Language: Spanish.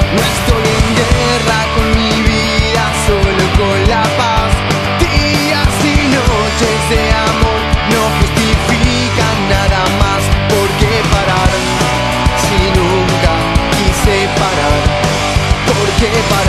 No estoy en guerra con mi vida, solo con la paz. Días y noches de amor no justifican nada más. ¿Por qué parar si nunca quise parar? ¿Por qué parar?